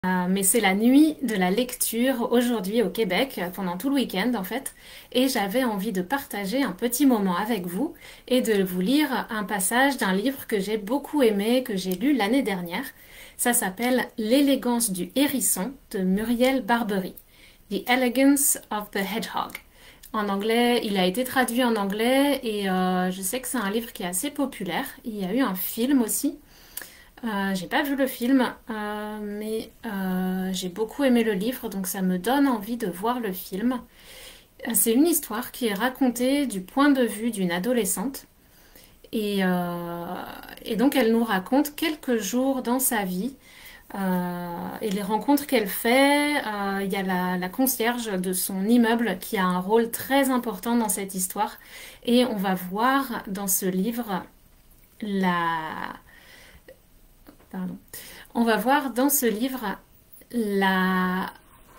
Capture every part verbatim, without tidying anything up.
Euh, mais c'est la nuit de la lecture aujourd'hui au Québec, euh, pendant tout le week-end en fait, et j'avais envie de partager un petit moment avec vous et de vous lire un passage d'un livre que j'ai beaucoup aimé, que j'ai lu l'année dernière. Ça s'appelle L'élégance du hérisson de Muriel Barbery. The Elegance of the Hedgehog. En anglais, il a été traduit en anglais et euh, je sais que c'est un livre qui est assez populaire. Il y a eu un film aussi. Euh, j'ai pas vu le film, euh, mais euh, j'ai beaucoup aimé le livre, donc ça me donne envie de voir le film. Euh, C'est une histoire qui est racontée du point de vue d'une adolescente. Et, euh, et donc elle nous raconte quelques jours dans sa vie euh, et les rencontres qu'elle fait. Euh, Il y a la, la concierge de son immeuble qui a un rôle très important dans cette histoire. Et on va voir dans ce livre la, pardon. On va voir dans ce livre la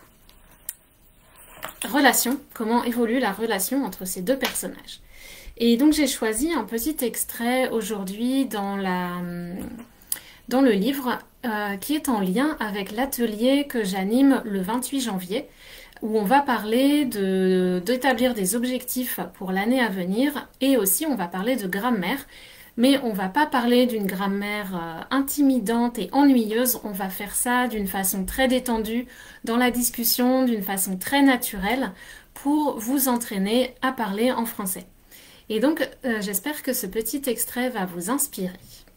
relation, comment évolue la relation entre ces deux personnages. Et donc j'ai choisi un petit extrait aujourd'hui dans, la, dans le livre euh, qui est en lien avec l'atelier que j'anime le vingt-huit janvier, où on va parler de, d'établir des objectifs pour l'année à venir et aussi on va parler de grammaire. Mais on va pas parler d'une grammaire euh, intimidante et ennuyeuse, on va faire ça d'une façon très détendue, dans la discussion, d'une façon très naturelle, pour vous entraîner à parler en français. Et donc, euh, j'espère que ce petit extrait va vous inspirer.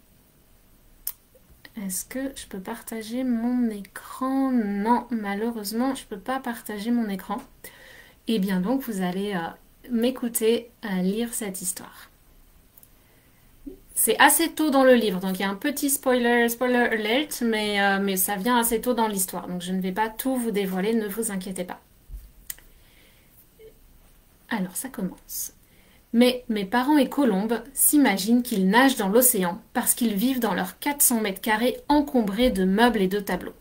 Est-ce que je peux partager mon écran? Non, malheureusement, je peux pas partager mon écran. Et bien donc, vous allez euh, m'écouter euh, lire cette histoire. C'est assez tôt dans le livre, donc il y a un petit spoiler, spoiler alert, mais, euh, mais ça vient assez tôt dans l'histoire, donc je ne vais pas tout vous dévoiler, ne vous inquiétez pas. Alors ça commence. Mais mes parents et Colombe s'imaginent qu'ils nagent dans l'océan parce qu'ils vivent dans leurs quatre cents mètres carrés encombrés de meubles et de tableaux.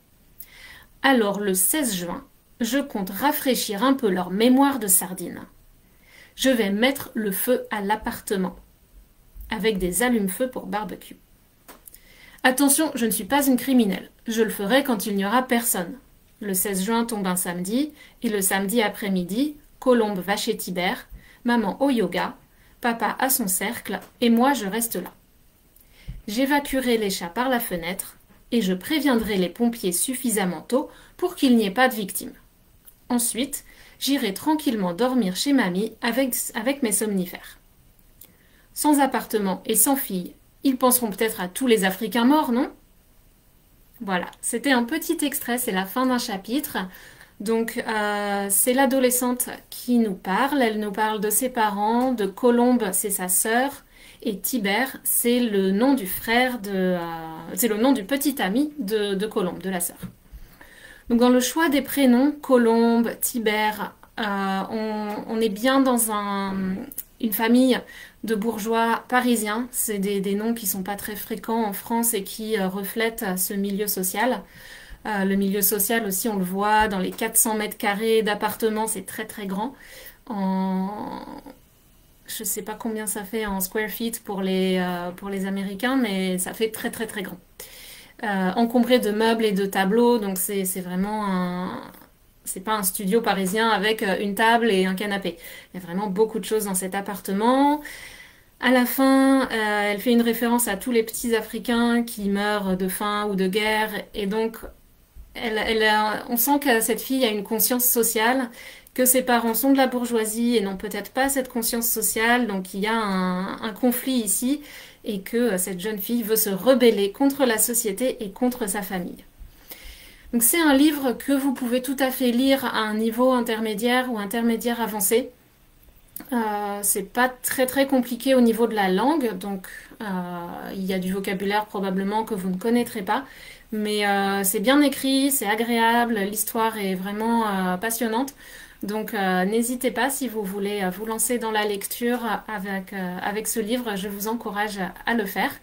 Alors le seize juin, je compte rafraîchir un peu leur mémoire de sardines. Je vais mettre le feu à l'appartement avec des allumes-feu pour barbecue. Attention, je ne suis pas une criminelle. Je le ferai quand il n'y aura personne. Le seize juin tombe un samedi, et le samedi après-midi, Colombe va chez Tibère, maman au yoga, papa à son cercle, et moi je reste là. J'évacuerai les chats par la fenêtre, et je préviendrai les pompiers suffisamment tôt pour qu'il n'y ait pas de victimes. Ensuite, j'irai tranquillement dormir chez mamie avec, avec mes somnifères. Sans appartement et sans fille, ils penseront peut-être à tous les Africains morts, non? Voilà, c'était un petit extrait, c'est la fin d'un chapitre. Donc, euh, c'est l'adolescente qui nous parle. Elle nous parle de ses parents, de Colombe, c'est sa sœur, et Tibère, c'est le nom du frère de, euh, c'est le nom du petit ami de, de Colombe, de la sœur. Donc, dans le choix des prénoms, Colombe, Tibère, euh, on, on est bien dans un, une famille de bourgeois parisiens. C'est des, des noms qui sont pas très fréquents en France et qui euh, reflètent ce milieu social. Euh, le milieu social aussi, on le voit dans les quatre cents mètres carrés d'appartements, c'est très très grand. En... Je sais pas combien ça fait en square feet pour les, euh, pour les Américains, mais ça fait très très très grand. Euh, encombré de meubles et de tableaux, donc c'est c'est vraiment un... C'est pas un studio parisien avec euh, une table et un canapé. Il y a vraiment beaucoup de choses dans cet appartement. À la fin, euh, elle fait une référence à tous les petits Africains qui meurent de faim ou de guerre, et donc elle, elle a- on sent que cette fille a une conscience sociale, que ses parents sont de la bourgeoisie et n'ont peut-être pas cette conscience sociale, donc il y a un, un conflit ici, et que cette jeune fille veut se rebeller contre la société et contre sa famille. Donc c'est un livre que vous pouvez tout à fait lire à un niveau intermédiaire ou intermédiaire avancé. Euh, c'est pas très très compliqué au niveau de la langue, donc euh, il y a du vocabulaire probablement que vous ne connaîtrez pas, mais euh, c'est bien écrit, c'est agréable, l'histoire est vraiment euh, passionnante, donc euh, n'hésitez pas si vous voulez euh, vous lancer dans la lecture avec, euh, avec ce livre, je vous encourage à le faire.